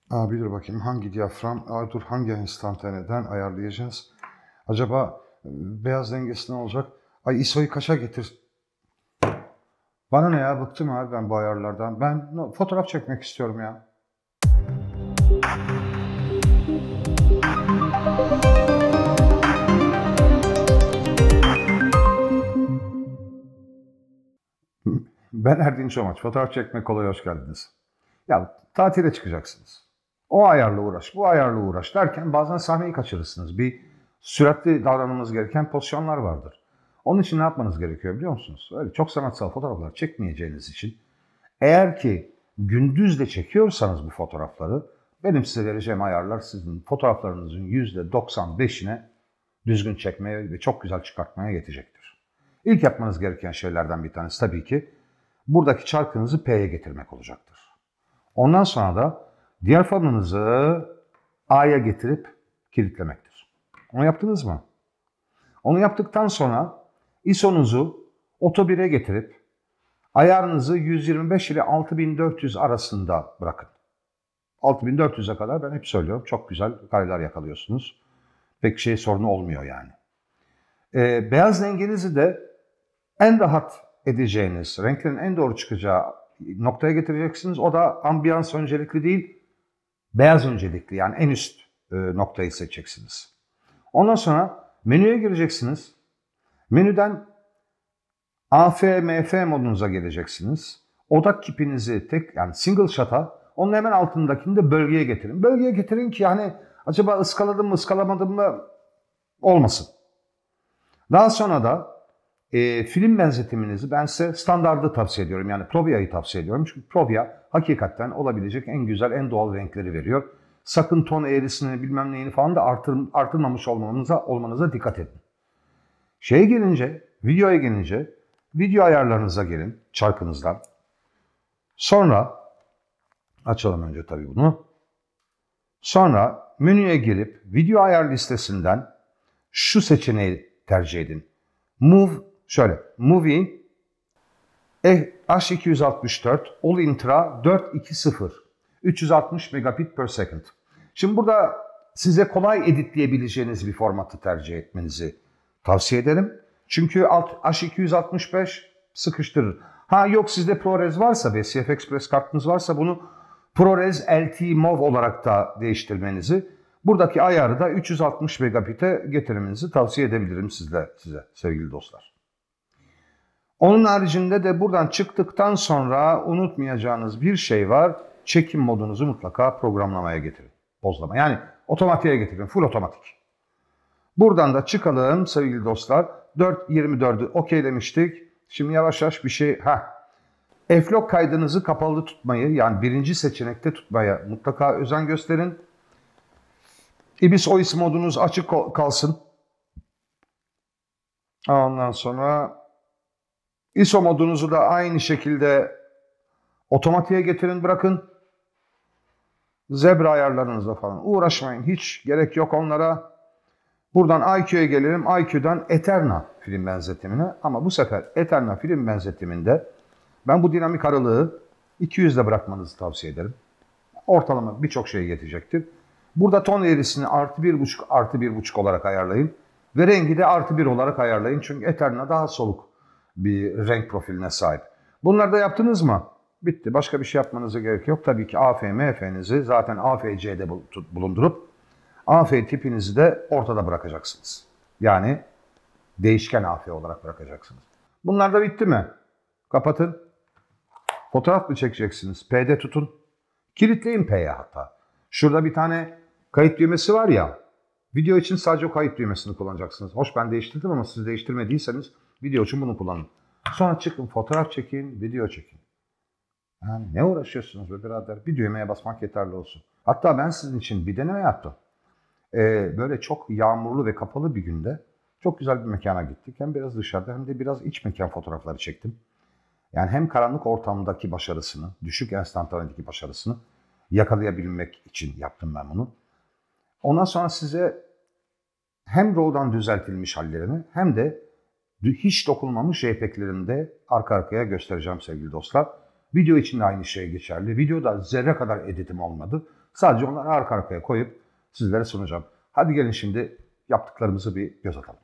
Bir dur bakayım hangi diyafram, dur hangi enstantaneden ayarlayacağız? Acaba beyaz dengesi ne olacak? Ay ISO'yu kaça getir? Bana ne ya, bıktım abi ben bu ayarlardan. Ben fotoğraf çekmek istiyorum ya. Ben Erdinç Omaç. Fotoğraf çekmek kolay, hoş geldiniz. Ya tatile çıkacaksınız. O ayarla uğraş, bu ayarla uğraş derken bazen sahneyi kaçırırsınız. Bir süratli davranmanız gereken pozisyonlar vardır. Onun için ne yapmanız gerekiyor biliyor musunuz? Öyle çok sanatsal fotoğraflar çekmeyeceğiniz için eğer ki gündüz de çekiyorsanız bu fotoğrafları benim size vereceğim ayarlar sizin fotoğraflarınızın %95'ine düzgün çekmeye ve çok güzel çıkartmaya yetecektir. İlk yapmanız gereken şeylerden bir tanesi tabii ki buradaki çarkınızı P'ye getirmek olacaktır. Ondan sonra da diyaframınızı A'ya getirip kilitlemektir. Onu yaptınız mı? Onu yaptıktan sonra ISO'nuzu Oto 1'e getirip ayarınızı 125 ile 6400 arasında bırakın. 6400'e kadar ben hep söylüyorum. Çok güzel kareler yakalıyorsunuz. Pek şey sorunu olmuyor yani. Beyaz dengenizi de en rahat edeceğiniz, renklerin en doğru çıkacağı noktaya getireceksiniz. O da ambiyans öncelikli değil, beyaz öncelikli, yani en üst noktayı seçeceksiniz. Ondan sonra menüye gireceksiniz. Menüden AF/MF modunuza geleceksiniz. Odak kipinizi yani single shot'a, onun hemen altındakini de bölgeye getirin. Bölgeye getirin ki yani acaba ıskaladım mı ıskalamadım mı olmasın. Daha sonra da film benzetiminizi ben size standardı tavsiye ediyorum. Yani Provia'yı tavsiye ediyorum. Çünkü Provia hakikaten olabilecek en güzel, en doğal renkleri veriyor. Sakın ton eğrisini bilmem neyini falan da artırmamış olmanıza dikkat edin. Videoya gelince, video ayarlarınıza gelin çarkınızdan. Sonra, açalım önce tabii bunu. Sonra menüye girip video ayar listesinden şu seçeneği tercih edin. Movie H264 All Intra 420 360 megabit per second. Şimdi burada size kolay editleyebileceğiniz bir formatı tercih etmenizi tavsiye ederim. Çünkü H265 sıkıştırır. Yok sizde ProRes varsa ve CF Express kartınız varsa bunu ProRes LT MOV olarak da değiştirmenizi, buradaki ayarı da 360 megabit'e getirmenizi tavsiye edebilirim size sevgili dostlar. Onun haricinde de buradan çıktıktan sonra unutmayacağınız bir şey var. Çekim modunuzu mutlaka programlamaya getirin. Bozlama. Yani otomatiğe getirin. Full otomatik. Buradan da çıkalım sevgili dostlar. 4.24'ü okeylemiştik. Şimdi yavaş yavaş bir şey... F-Log kaydınızı kapalı tutmayı, yani birinci seçenekte tutmaya mutlaka özen gösterin. IBIS OIS modunuz açık kalsın. Ondan sonra ISO modunuzu da aynı şekilde otomatiğe getirin, bırakın. Zebra ayarlarınızla falan uğraşmayın. Hiç gerek yok onlara. Buradan IQ'ya gelelim. IQ'dan Eterna film benzetimine. Ama bu sefer Eterna film benzetiminde ben bu dinamik aralığı 200'de bırakmanızı tavsiye ederim. Ortalama birçok şeye yetecektir. Burada ton eğrisini +1,5 +1,5 olarak ayarlayın. Ve rengi de +1 olarak ayarlayın. Çünkü Eterna daha soluk bir renk profiline sahip. Bunları da yaptınız mı? Bitti. Başka bir şey yapmanıza gerek yok. Tabii ki AF/MF'nizi zaten AFC'de bulundurup AF tipinizi de ortada bırakacaksınız. Yani değişken AF olarak bırakacaksınız. Bunlar da bitti mi? Kapatın. Fotoğraf mı çekeceksiniz? P'de tutun. Kilitleyin P'ye hatta. Şurada bir tane kayıt düğmesi var ya. Video için sadece o kayıt düğmesini kullanacaksınız. Hoş ben değiştirdim ama siz değiştirmediyseniz video için bunu kullanın. Sonra çıkın fotoğraf çekin, video çekin. Yani ne uğraşıyorsunuz be birader? Bir düğmeye basmak yeterli olsun. Hatta ben sizin için bir deneme yaptım. Böyle çok yağmurlu ve kapalı bir günde çok güzel bir mekana gittik. Hem biraz dışarıda hem de biraz iç mekan fotoğrafları çektim. Yani hem karanlık ortamdaki başarısını, düşük enstantanedeki başarısını yakalayabilmek için yaptım ben bunu. Ondan sonra size hem RAW'dan düzeltilmiş hallerini hem de hiç dokunulmamış JPEG'lerini de arka arkaya göstereceğim sevgili dostlar. Video için de aynı şey geçerli. Videoda zerre kadar editim olmadı. Sadece onları arka arkaya koyup sizlere sunacağım. Hadi gelin şimdi yaptıklarımızı bir göz atalım.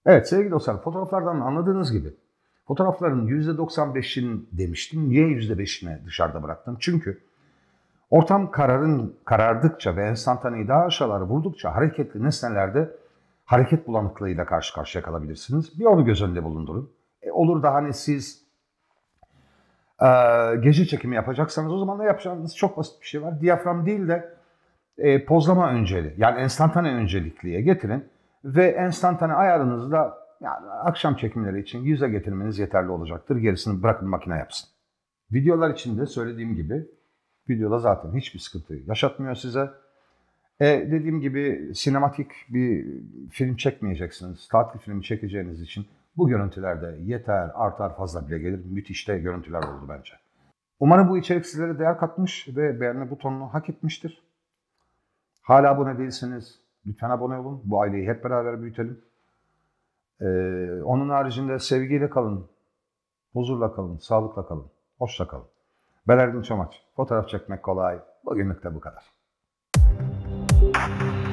Evet sevgili dostlar, fotoğraflardan anladığınız gibi fotoğrafların %95'ini demiştim. Niye %5'ini dışarıda bıraktım? Çünkü ortam karardıkça ve enstantaneyi daha aşağılara vurdukça hareketli nesnelerde hareket bulanıklığıyla karşı karşıya kalabilirsiniz. Bir onu göz önünde bulundurun. Olur da hani siz gece çekimi yapacaksanız o zaman da yapacağınız çok basit bir şey var. Diyafram değil de pozlama önceli, yani enstantane öncelikliye getirin ve enstantane ayarınızda yani akşam çekimleri için 100'e getirmeniz yeterli olacaktır. Gerisini bırakın makine yapsın. Videolar için de söylediğim gibi videoda zaten hiçbir sıkıntı yaşatmıyor size. Dediğim gibi sinematik bir film çekmeyeceksiniz. Tatil filmi çekeceğiniz için bu görüntülerde yeter, artar, fazla bile gelir. Müthiş de görüntüler oldu bence. Umarım bu içerik sizlere değer katmış ve beğenme butonunu hak etmiştir. Hala abone değilseniz lütfen abone olun. Bu aileyi hep beraber büyütelim. Onun haricinde sevgiyle kalın, huzurla kalın, sağlıkla kalın, hoşça kalın. Ben Erdinç Amaç. Fotoğraf çekmek kolay. Bugünlük de bu kadar.